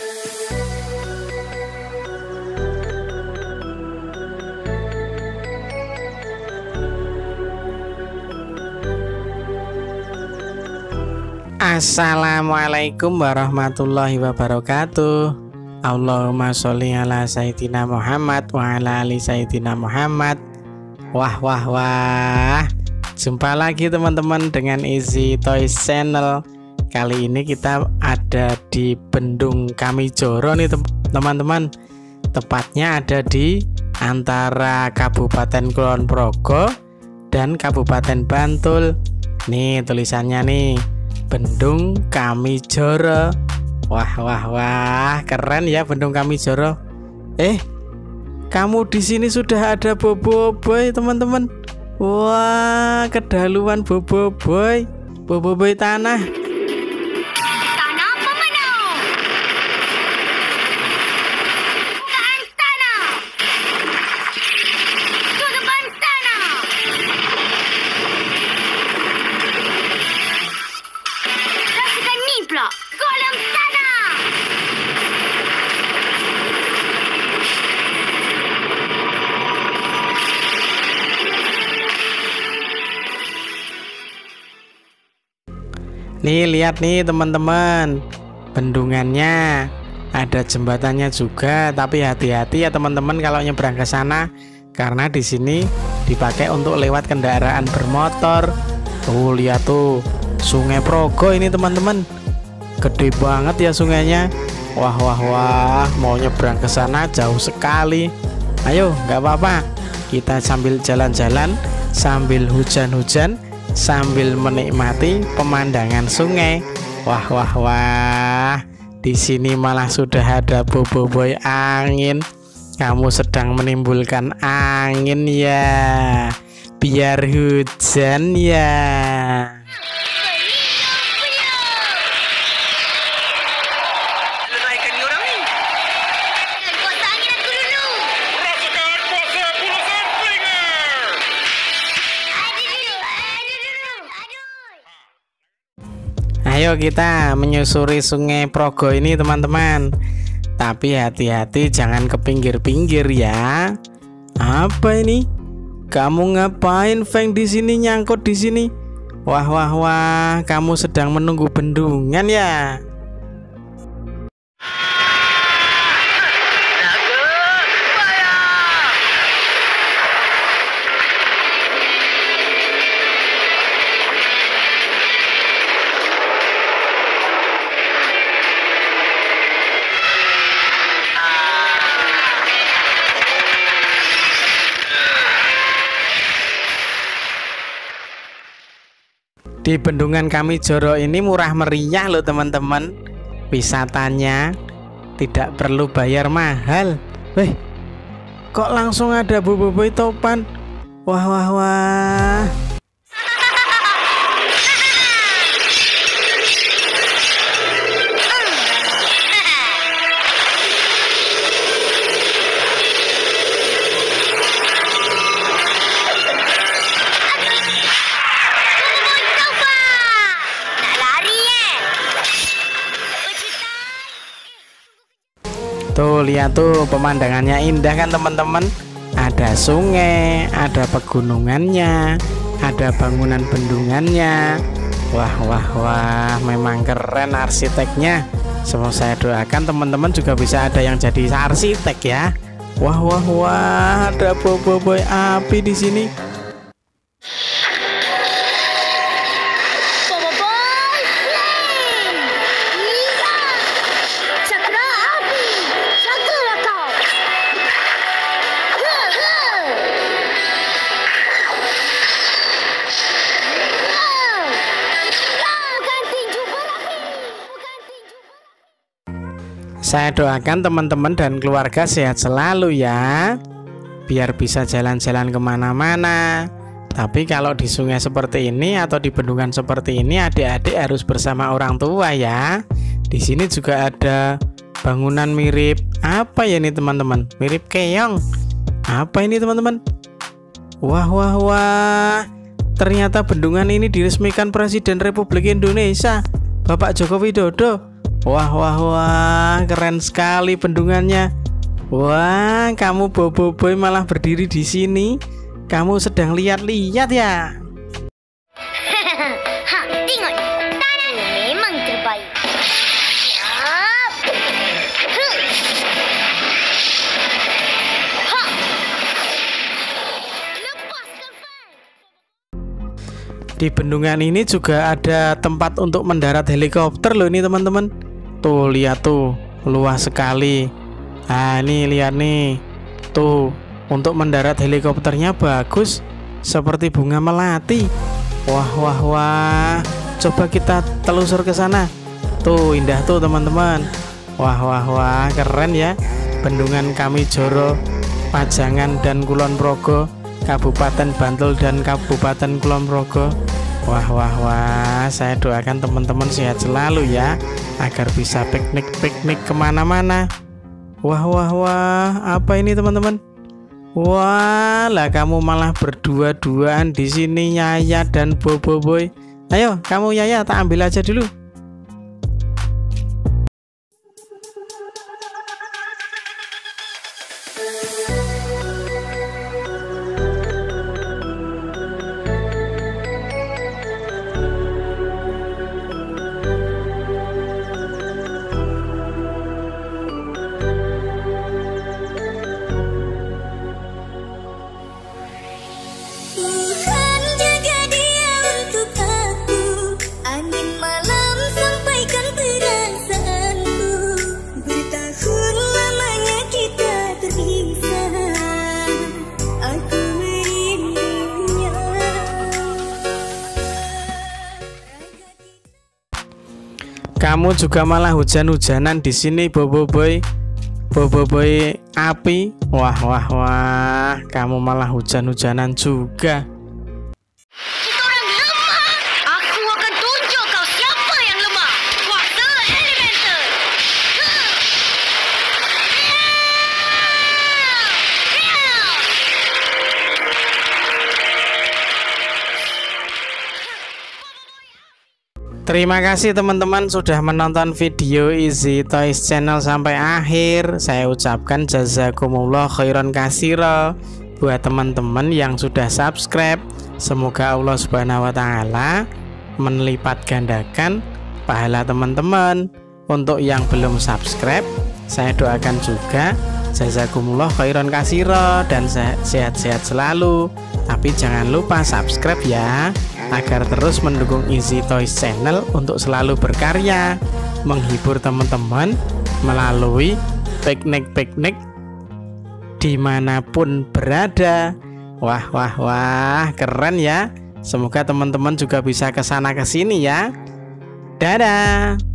Assalamualaikum warahmatullahi wabarakatuh. Allahumma sholli ala sayyidina Muhammad wa ala ali sayyidina Muhammad. Wah, jumpa lagi teman-teman dengan Easy Toys Channel. Kali ini kita ada di Bendung Kamijoro nih teman-teman. Tepatnya ada di antara Kabupaten Kulon Progo dan Kabupaten Bantul. Nih tulisannya nih, Bendung Kamijoro. Wah, keren ya Bendung Kamijoro. Kamu di sini sudah ada boboiboy teman-teman. Wah, kedaluan boboiboy tanah. Nih lihat nih teman-teman, bendungannya ada jembatannya juga, tapi hati-hati ya teman-teman kalau nyebrang ke sana karena di sini dipakai untuk lewat kendaraan bermotor. Tuh lihat tuh, Sungai Progo ini teman-teman, gede banget ya sungainya. Wah, mau nyebrang ke sana jauh sekali. Ayo, nggak apa-apa, kita sambil jalan-jalan, sambil hujan-hujan, sambil menikmati pemandangan sungai. Wah, di sini malah sudah ada boboiboy angin. Kamu sedang menimbulkan angin ya, biar hujan ya. Ayo kita menyusuri Sungai Progo ini teman-teman. Tapi hati-hati jangan ke pinggir-pinggir ya. Apa ini? Kamu ngapain Feng di sini, nyangkut di sini? Wah, kamu sedang menunggu bendungan ya. Di Bendungan Kamijoro ini murah meriah loh teman-teman. Wisatanya tidak perlu bayar mahal. Kok langsung ada boboiboy topan? Wah. Tuh lihat tuh, pemandangannya indah kan teman-teman. Ada sungai, ada pegunungannya, ada bangunan bendungannya. Wah, memang keren arsiteknya. Semoga saya doakan teman-teman juga bisa ada yang jadi arsitek ya. Wah, ada boboiboy api di sini. Saya doakan teman-teman dan keluarga sehat selalu ya, biar bisa jalan-jalan kemana-mana. Tapi kalau di sungai seperti ini atau di bendungan seperti ini, adik-adik harus bersama orang tua ya. Di sini juga ada bangunan mirip apa ya ini teman-teman? Mirip keong. Apa ini teman-teman? Wah, ternyata bendungan ini diresmikan Presiden Republik Indonesia, Bapak Joko Widodo. Wah, wah, wah, keren sekali bendungannya. Wah, kamu Boboiboy malah berdiri di sini. Kamu sedang lihat-lihat ya? Tengok, tanahnya memang terbaik. Di bendungan ini juga ada tempat untuk mendarat helikopter loh ini teman-teman. Tuh lihat tuh, luas sekali. Nah ini lihat nih, tuh untuk mendarat helikopternya bagus, seperti bunga melati. Wah wah wah, coba kita telusur ke sana. Tuh indah tuh teman-teman. Wah wah wah, keren ya. Bendungan Kamijoro, Pajangan dan Kulon Progo, Kabupaten Bantul dan Kabupaten Kulon Progo. Wah wah wah, saya doakan teman-teman sehat selalu ya, agar bisa piknik-piknik kemana-mana. Wah wah wah, apa ini teman-teman? Wah lah, kamu malah berdua-duaan di sini, Yaya dan Boboiboy. Ayo kamu Yaya, tak ambil aja dulu. Kamu juga malah hujan-hujanan di sini, Boboiboy. Boboiboy api. Wah wah wah, kamu malah hujan-hujanan juga. Kita orang lemah. Aku akan tunjuk kau siapa yang lemah. Kuasa elemental. Terima kasih teman-teman sudah menonton video Easy Toys Channel sampai akhir. Saya ucapkan jazakumullah khairan katsira buat teman-teman yang sudah subscribe. Semoga Allah Subhanahu wa taala melipat gandakan pahala teman-teman. Untuk yang belum subscribe, saya doakan juga jazakumullah khairan katsira dan sehat-sehat selalu. Tapi jangan lupa subscribe ya, agar terus mendukung Easy Toys Channel untuk selalu berkarya, menghibur teman-teman melalui piknik-piknik dimanapun berada. Wah wah wah, keren ya. Semoga teman-teman juga bisa kesana kesini ya. Dadah.